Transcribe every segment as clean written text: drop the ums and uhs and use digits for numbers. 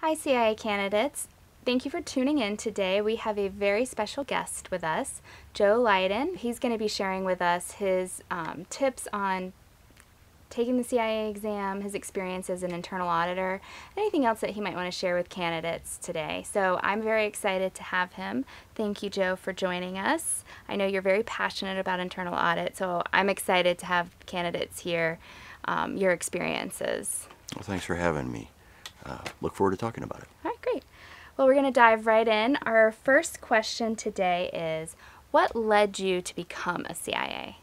Hi, CIA candidates. Thank you for tuning in today. We have a very special guest with us, Joe Lyden. He's going to be sharing with us his tips on taking the CIA exam, his experience as an internal auditor, anything else that he might want to share with candidates today. So I'm very excited to have him. Thank you, Joe, for joining us. I know you're very passionate about internal audit, so I'm excited to have candidates hear your experiences. Well, thanks for having me. Look forward to talking about it. All right, great. Well, we're going to dive right in. Our first question today is, what led you to become a CIA?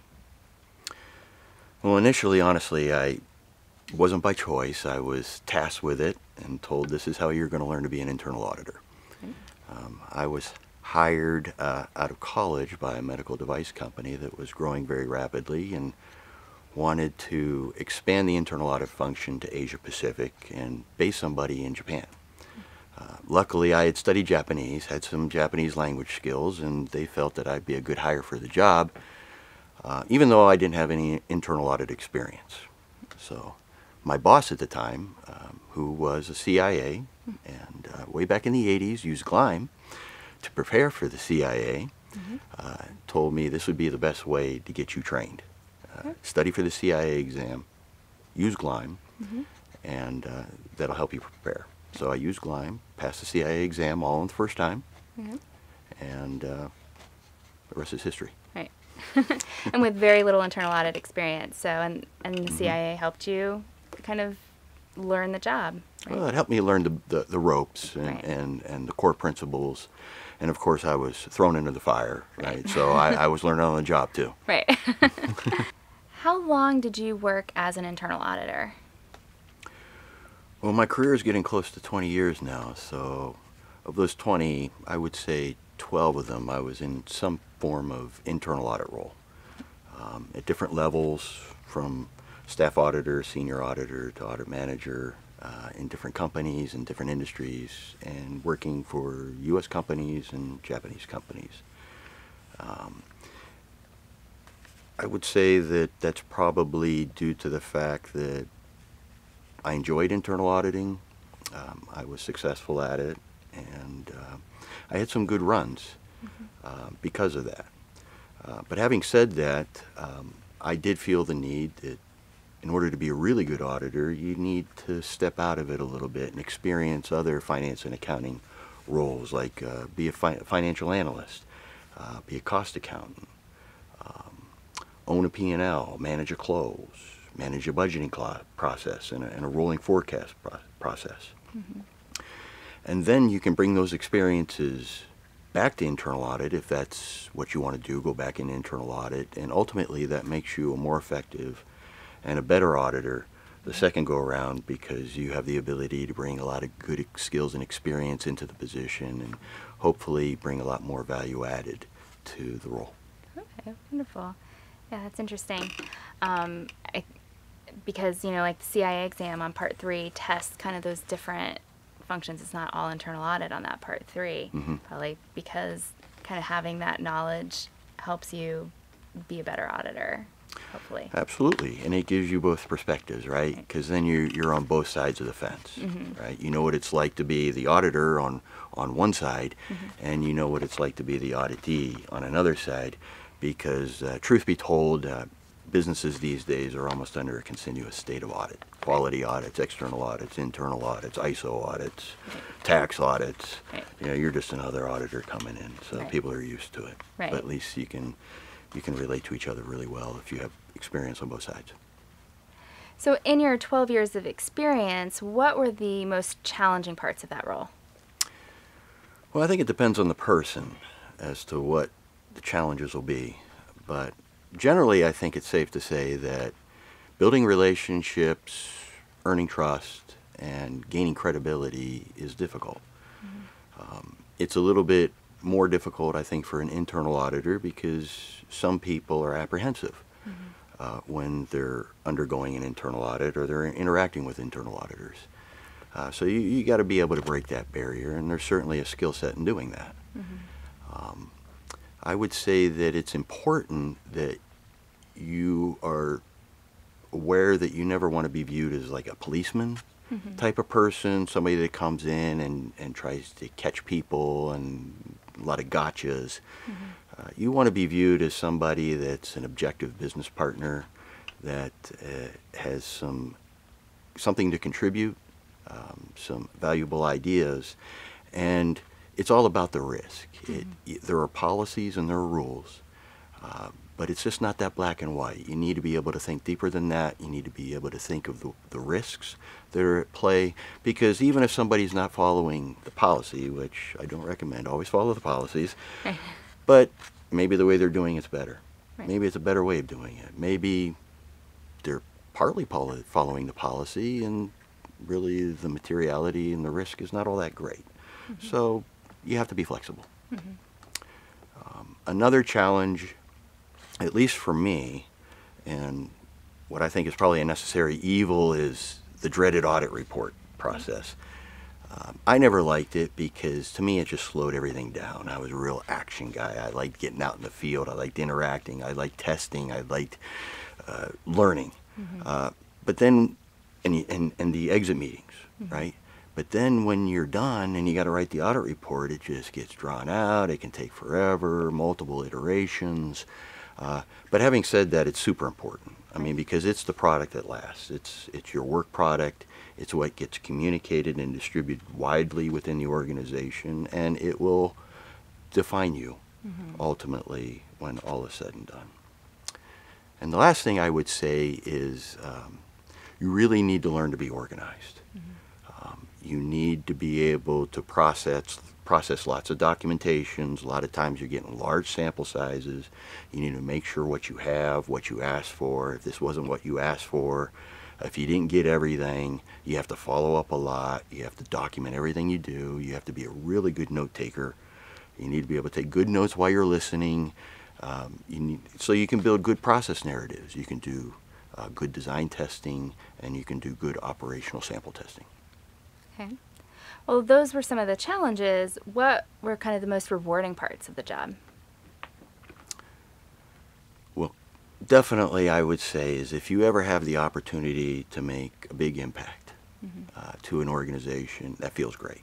Well, initially, honestly, I wasn't by choice. I was tasked with it and told this is how you're going to learn to be an internal auditor. I was hired out of college by a medical device company that was growing very rapidly and wanted to expand the internal audit function to Asia Pacific and base somebody in Japan. Luckily, I had studied Japanese, had some Japanese language skills, and they felt that I'd be a good hire for the job, even though I didn't have any internal audit experience. So my boss at the time, who was a CIA, and way back in the 80s used GLIME to prepare for the CIA, told me this would be the best way to get you trained. Study for the CIA exam, use GLIME, and that'll help you prepare. So I used GLIME, passed the CIA exam all in the first time, and the rest is history. Right. And with very little internal audit experience. So, and the CIA helped you kind of learn the job. Right? Well, it helped me learn the ropes Right. and the core principles. And of course, I was thrown into the fire, right? So I was learning on the job too. Right. How long did you work as an internal auditor? Well, my career is getting close to 20 years now. So of those 20, I would say 12 of them I was in some form of internal audit role at different levels, from staff auditor, senior auditor to audit manager, in different companies and different industries, and working for U.S. companies and Japanese companies. I would say that that's probably due to the fact that I enjoyed internal auditing. I was successful at it, and I had some good runs because of that. But having said that, I did feel the need that in order to be a really good auditor, you need to step out of it a little bit and experience other finance and accounting roles, like be a financial analyst, be a cost accountant, own a P&L, manage a close, manage a budgeting process and a rolling forecast process. And then you can bring those experiences back to internal audit if that's what you want to do, go back in internal audit, and ultimately that makes you a more effective and a better auditor the second go around, because you have the ability to bring a lot of good skills and experience into the position and hopefully bring a lot more value added to the role. Okay, wonderful. Yeah, that's interesting. Because, you know, like the CIA exam on part 3 tests kind of those different functions. It's not all internal audit on that part 3, probably because kind of having that knowledge helps you be a better auditor, hopefully. Absolutely, and it gives you both perspectives, right? Because then you're on both sides of the fence, right? You know what it's like to be the auditor on one side, and you know what it's like to be the auditee on another side, because truth be told, businesses these days are almost under a continuous state of audit. Quality audits, external audits, internal audits, ISO audits, tax audits. You know, you're just another auditor coming in, so people are used to it. But at least you can relate to each other really well if you have experience on both sides. So in your 12 years of experience, what were the most challenging parts of that role? Well, I think it depends on the person as to what the challenges will be. But generally, I think it's safe to say that building relationships, earning trust, and gaining credibility is difficult. It's a little bit more difficult, I think, for an internal auditor because some people are apprehensive when they're undergoing an internal audit or they're interacting with internal auditors. So you got to be able to break that barrier, and there's certainly a skill set in doing that. I would say that it's important that you are aware that you never want to be viewed as like a policeman type of person, somebody that comes in and tries to catch people and a lot of gotchas. You want to be viewed as somebody that's an objective business partner that has something to contribute, some valuable ideas, and it's all about the risk. There are policies and there are rules, but it's just not that black and white. You need to be able to think deeper than that. You need to be able to think of the risks that are at play, because even if somebody's not following the policy, which I don't recommend, always follow the policies, Right. but maybe the way they're doing it's better. Right. Maybe it's a better way of doing it. Maybe they're partly following the policy and really the materiality and the risk is not all that great. So you have to be flexible. Another challenge, at least for me, and what I think is probably a necessary evil, is the dreaded audit report process. I never liked it because to me it just slowed everything down. I was a real action guy. I liked getting out in the field. I liked interacting. I liked testing. I liked learning. But then, and the exit meetings, right? But then when you're done and you got to write the audit report, it just gets drawn out. It can take forever, multiple iterations. But having said that, it's super important. I mean, because it's the product that lasts. It's your work product. It's what gets communicated and distributed widely within the organization, and it will define you ultimately when all is said and done. And the last thing I would say is you really need to learn to be organized. You need to be able to process lots of documentations. A lot of times you're getting large sample sizes. You need to make sure what you have, what you asked for. If this wasn't what you asked for, if you didn't get everything, you have to follow up a lot. You have to document everything you do. You have to be a really good note taker. You need to be able to take good notes while you're listening. So you can build good process narratives. You can do good design testing, and you can do good operational sample testing. Okay. Well, those were some of the challenges. What were kind of the most rewarding parts of the job? Well, definitely I would say is if you ever have the opportunity to make a big impact to an organization, that feels great.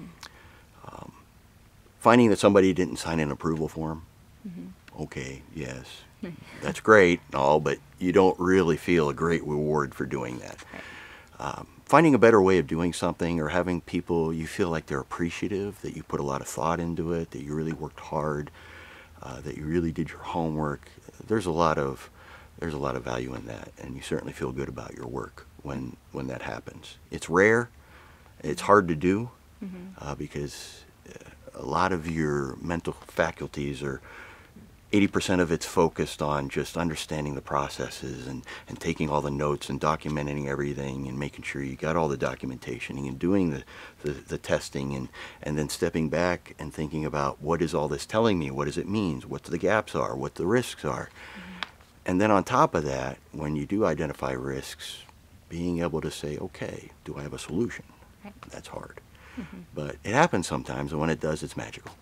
Finding that somebody didn't sign an approval form, okay, yes, that's great and all, but you don't really feel a great reward for doing that. Right. Finding a better way of doing something, or having people you feel like they're appreciative, that you put a lot of thought into it, that you really worked hard, that you really did your homework. There's a lot of value in that, and you certainly feel good about your work when that happens. It's rare, it's hard to do, because a lot of your mental faculties are 80% of it's focused on just understanding the processes and taking all the notes and documenting everything and making sure you got all the documentation and doing the testing and then stepping back and thinking about what is all this telling me, what does it mean, what the gaps are, what the risks are. And then on top of that, when you do identify risks, being able to say, okay, do I have a solution? Right. That's hard. But it happens sometimes, and when it does, it's magical.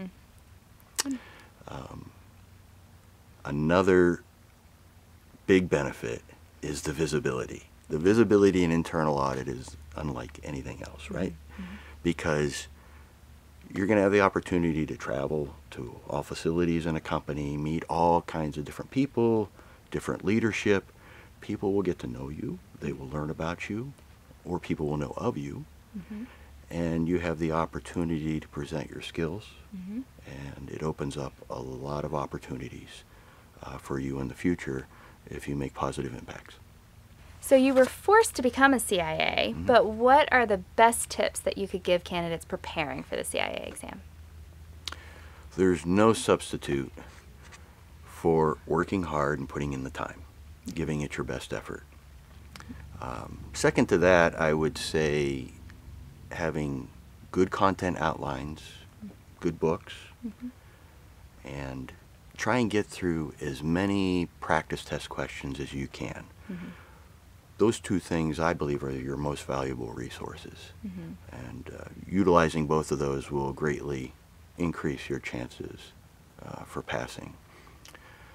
Another big benefit is the visibility. The visibility in internal audit is unlike anything else, right? Because you're going to have the opportunity to travel to all facilities in a company, meet all kinds of different people, different leadership. People will get to know you. They will learn about you, or people will know of you. And you have the opportunity to present your skills, and it opens up a lot of opportunities for you in the future if you make positive impacts. So you were forced to become a CIA, but what are the best tips that you could give candidates preparing for the CIA exam? There's no substitute for working hard and putting in the time, giving it your best effort. Second to that, I would say having good content outlines, good books, and try and get through as many practice test questions as you can. Those two things, I believe, are your most valuable resources. And utilizing both of those will greatly increase your chances for passing.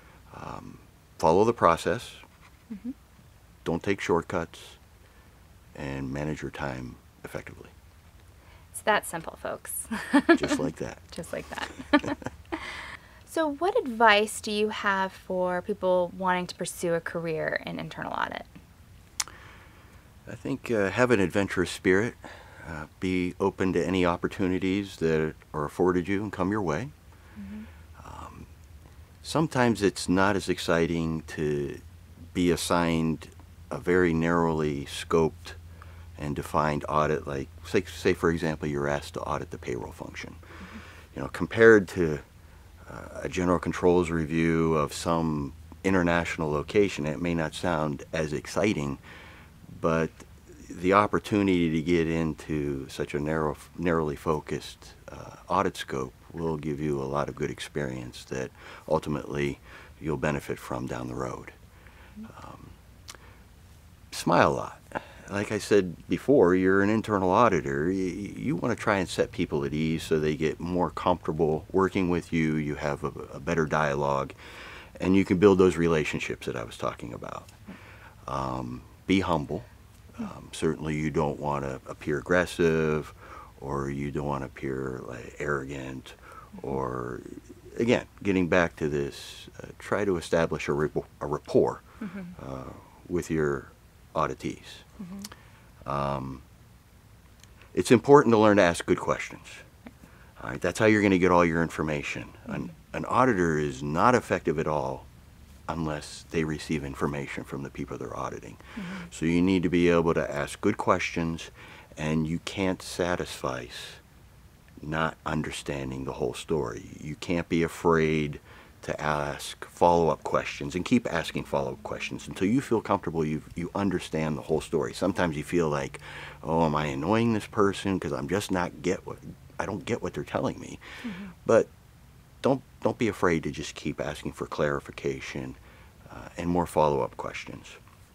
Follow the process. Don't take shortcuts. and manage your time effectively. It's that simple, folks. Just like that. Just like that. So what advice do you have for people wanting to pursue a career in internal audit? I think have an adventurous spirit. Be open to any opportunities that are afforded you and come your way. Sometimes it's not as exciting to be assigned a very narrowly scoped and defined audit, like say for example you're asked to audit the payroll function. You know, compared to a general controls review of some international location, it may not sound as exciting, but the opportunity to get into such a narrowly focused audit scope will give you a lot of good experience that ultimately you'll benefit from down the road. Smile a lot. Like I said before, you're an internal auditor. You want to try and set people at ease so they get more comfortable working with you. You have a better dialogue, and you can build those relationships that I was talking about. Be humble. Certainly you don't want to appear aggressive, or you don't want to appear like arrogant, or again, getting back to this, try to establish a rapport with your auditees. It's important to learn to ask good questions. All right, that's how you're going to get all your information. An auditor is not effective at all unless they receive information from the people they're auditing. So you need to be able to ask good questions, and you can't satisfice not understanding the whole story. You can't be afraid to ask follow-up questions and keep asking follow-up questions until you feel comfortable you understand the whole story. Sometimes you feel like, oh, am I annoying this person because I'm just I don't get what they're telling me. But don't be afraid to just keep asking for clarification and more follow-up questions.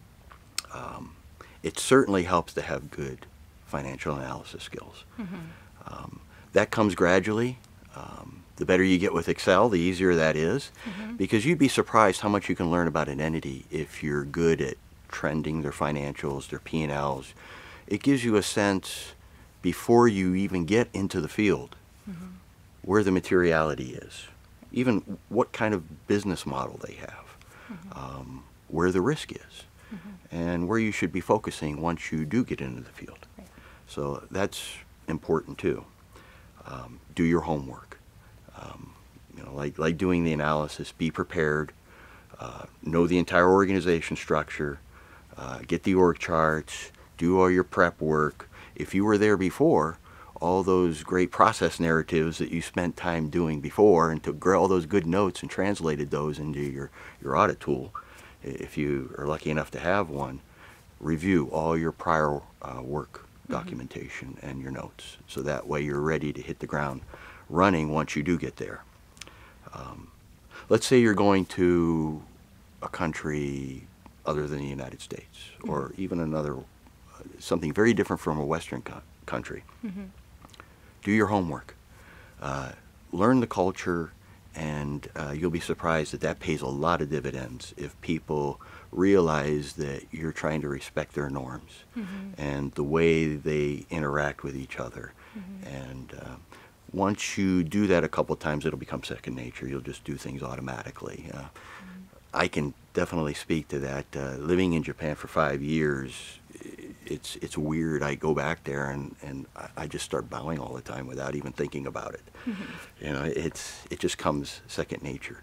It certainly helps to have good financial analysis skills. That comes gradually. The better you get with Excel, the easier that is, because you'd be surprised how much you can learn about an entity if you're good at trending their financials, their P&Ls. It gives you a sense before you even get into the field where the materiality is, even what kind of business model they have, where the risk is, and where you should be focusing once you do get into the field. So that's important too. Do your homework. You know, like doing the analysis, be prepared, know the entire organization structure, get the org charts, do all your prep work. If you were there before, all those great process narratives that you spent time doing before and took all those good notes and translated those into your audit tool, if you are lucky enough to have one, review all your prior work documentation and your notes, so that way you're ready to hit the ground running once you do get there. Let's say you're going to a country other than the United States, or even another, something very different from a Western country. Do your homework. Learn the culture, and you'll be surprised that pays a lot of dividends if people realize that you're trying to respect their norms and the way they interact with each other. And once you do that a couple of times, it'll become second nature. You'll just do things automatically. I can definitely speak to that. Living in Japan for 5 years, it's weird. I go back there and I just start bowing all the time without even thinking about it. You know, it just comes second nature.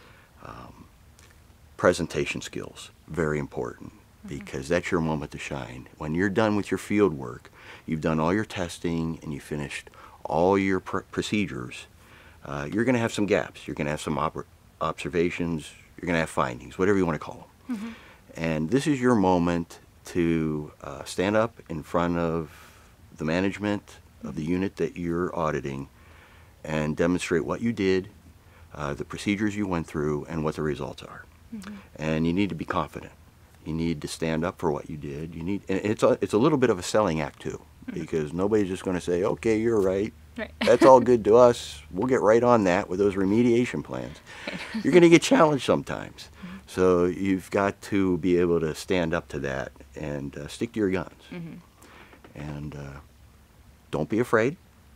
Presentation skills, very important, because that's your moment to shine. When you're done with your field work, you've done all your testing and you finished all your procedures, you're going to have some gaps. You're going to have some observations. You're going to have findings, whatever you want to call them. And this is your moment to stand up in front of the management of the unit that you're auditing and demonstrate what you did, the procedures you went through, and what the results are. And you need to be confident. You need to stand up for what you did. You need, and it's a little bit of a selling act too, because nobody's just going to say, "Okay, you're right. That's all good to us. We'll get right on that with those remediation plans." You're going to get challenged sometimes. So you've got to be able to stand up to that and stick to your guns. Mm-hmm. And don't be afraid.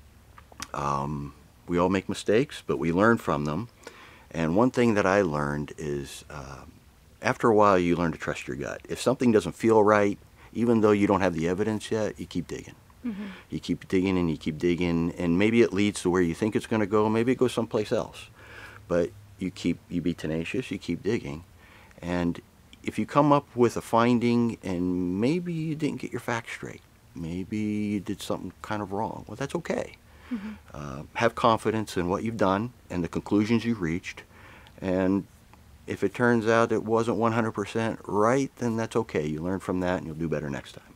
We all make mistakes, but we learn from them. And one thing that I learned is after a while you learn to trust your gut. If something doesn't feel right, even though you don't have the evidence yet, you keep digging. Mm-hmm. You keep digging and you keep digging, and maybe it leads to where you think it's going to go, maybe it goes someplace else. But you be tenacious, you keep digging, and if you come up with a finding and maybe you didn't get your facts straight, maybe you did something kind of wrong, well, that's okay. Mm-hmm. Have confidence in what you've done and the conclusions you've reached, and if it turns out it wasn't 100% right, then that's okay. You learn from that and you'll do better next time.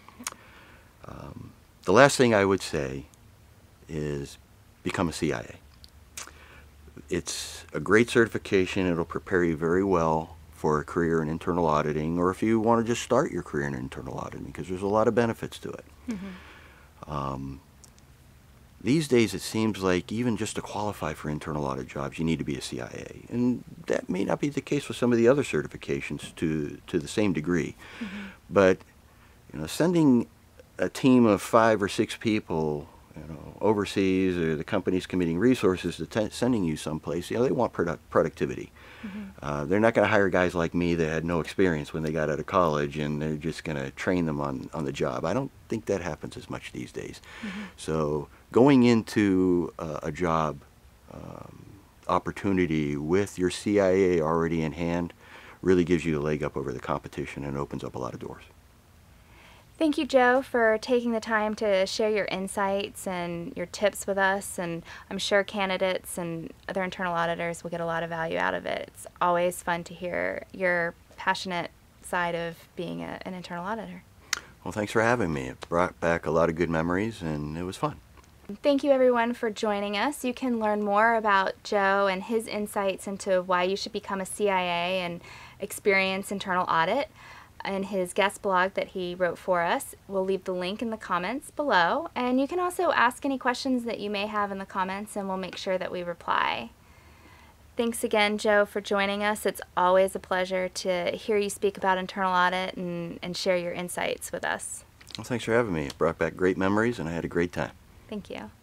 The last thing I would say is become a CIA. It's a great certification. It'll prepare you very well for a career in internal auditing, or if you want to just start your career in internal auditing, because there's a lot of benefits to it. Mm-hmm. These days it seems like even just to qualify for internal audit jobs you need to be a CIA, and that may not be the case with some of the other certifications to the same degree. Mm-hmm. But sending a team of 5 or 6 people overseas, or the company's committing resources to sending you someplace, they want productivity. Mm-hmm. They're not going to hire guys like me that had no experience when they got out of college, and they're just going to train them on the job. I don't think that happens as much these days. Mm-hmm. So going into a job opportunity with your CIA already in hand really gives you a leg up over the competition and opens up a lot of doors. Thank you, Joe, for taking the time to share your insights and your tips with us, and I'm sure candidates and other internal auditors will get a lot of value out of it. It's always fun to hear your passionate side of being an internal auditor. Well, thanks for having me. It brought back a lot of good memories, and it was fun. Thank you, everyone, for joining us. You can learn more about Joe and his insights into why you should become a CIA and experience internal audit in his guest blog that he wrote for us. We'll leave the link in the comments below, and you can also ask any questions that you may have in the comments, and we'll make sure that we reply. Thanks again, Joe, for joining us. It's always a pleasure to hear you speak about internal audit and share your insights with us. Well, thanks for having me. It brought back great memories, and I had a great time. Thank you.